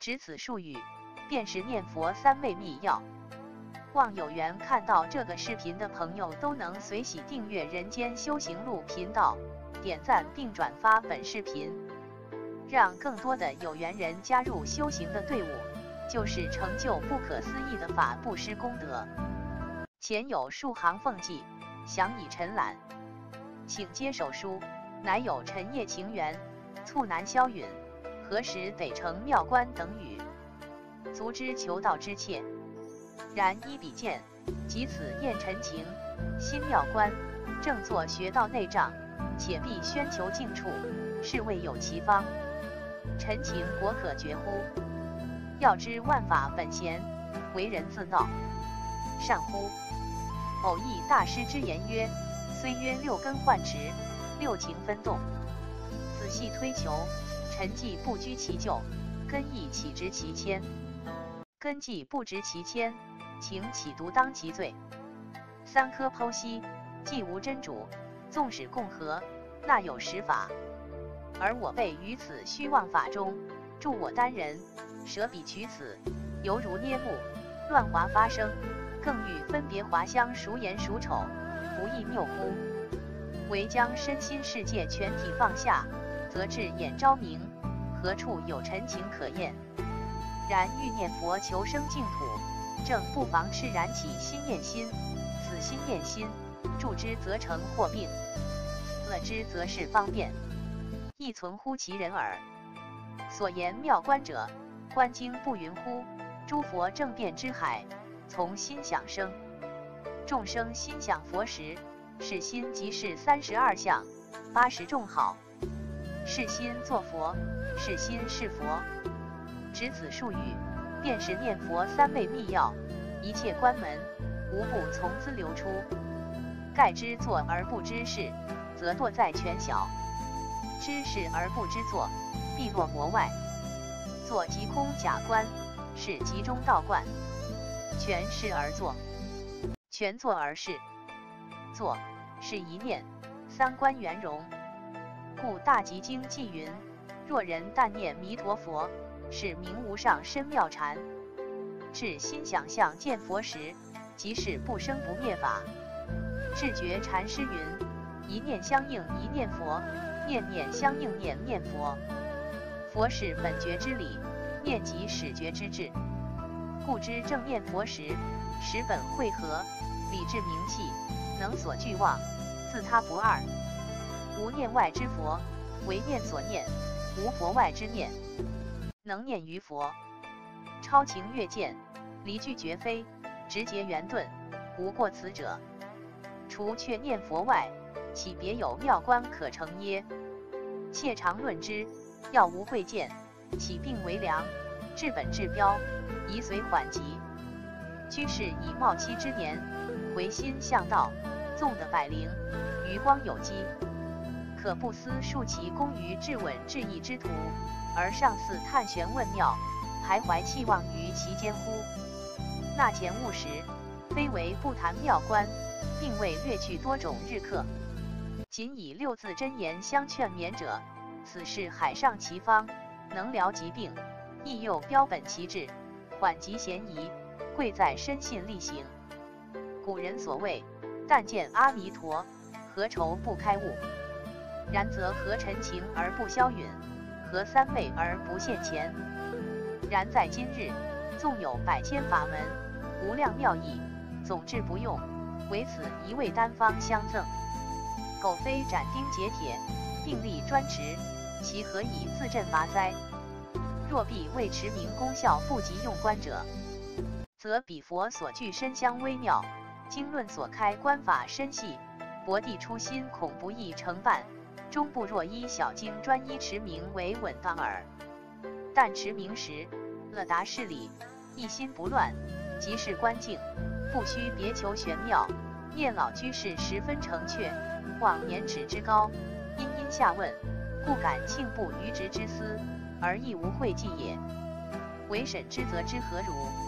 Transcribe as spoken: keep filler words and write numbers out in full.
只此数语，便是念佛三昧密钥。望有缘看到这个视频的朋友都能随喜订阅人间修行路频道，点赞并转发本视频，让更多的有缘人加入修行的队伍，就是成就不可思议的法布施功德。前有数行奉记，详以陈览，请接手书，乃有陈夜情缘，促难消允，何时得成妙观等语，足知求道之切。然依比见，即此验陈情，心妙观，正作学道内障，且必宣求境处，是谓有其方。陈情果可觉乎？要知万法本闲，为人自闹。善乎！偶忆大师之言曰：虽曰六根幻执，六情分动，仔细推求，陈迹不居其咎，根亦岂值其谦？根既不值其谦，情岂独当其罪？三科剖析，既无真主，纵使共和，那有实法？而我辈于此虚妄法中，助我单人，舍彼取此，犹如捏木，乱华发生，更欲分别华香孰颜孰丑，不亦谬乎？唯将身心世界全体放下，则至眼昭明，何处有陈情可验？然欲念佛求生净土，正不妨赤然起心念心，此心念心，助之则成祸病，乐之则是方便，亦存乎其人耳。所言妙观者，观经不云乎？诸佛正遍之海，从心想生。众生心想佛时，是心即是三十二相，八十众好。是心作佛，是心是佛。只此数语，便是念佛三昧密钥，一切关门，无不从兹流出。盖知作而不知事，则堕在权小；知事而不知作，必落魔外。作即空假观，是集中道观。全事而作，全作而事。作是一念，三观圆融。故大集经记云：若人但念弥陀佛，是名无上深妙禅。至心想象见佛时，即是不生不灭法。智觉禅师云：一念相应一念佛，念念相应念念佛。佛是本觉之理，念即始觉之智。故知正念佛时，识本会合，理智明气，能所俱忘，自他不二。无念外之佛，唯念所念，无佛外之念。能念于佛，超情越见，离句绝非，直结圆顿，无过此者。除却念佛外，岂别有妙观可成耶？切常论之，要无贵贱，起病为良，治本治标，宜随缓急。居士以冒期之年，回心向道，纵得百灵，余光有机，可不思述其功于至稳至义之途，而上似探玄问妙，徘徊气望于其间乎？那前悟时，非为不谈妙观，并未略去多种日课，仅以六字真言相劝勉者，此是海上奇方，能疗疾病，亦又标本其志，缓急嫌疑，贵在深信力行。古人所谓但见阿弥陀，何愁不开悟？然则何陈情而不消允？何三昧而不现前？然在今日，纵有百千法门，无量妙义，总之不用，唯此一味单方相赠。苟非斩钉截铁，并力专持，其何以自振拔哉？若必为持名功效不及用观者，则彼佛所具深香微妙，经论所开观法深细，博地初心恐不易成办，终不若依小经专一持名为稳当耳。但持名时，乐达事理，一心不乱，即是观境，不须别求玄妙。念老居士十分诚确，望年尺之高，殷殷下问，故感庆不逾职之思，而亦无讳忌也。唯审之则之何如？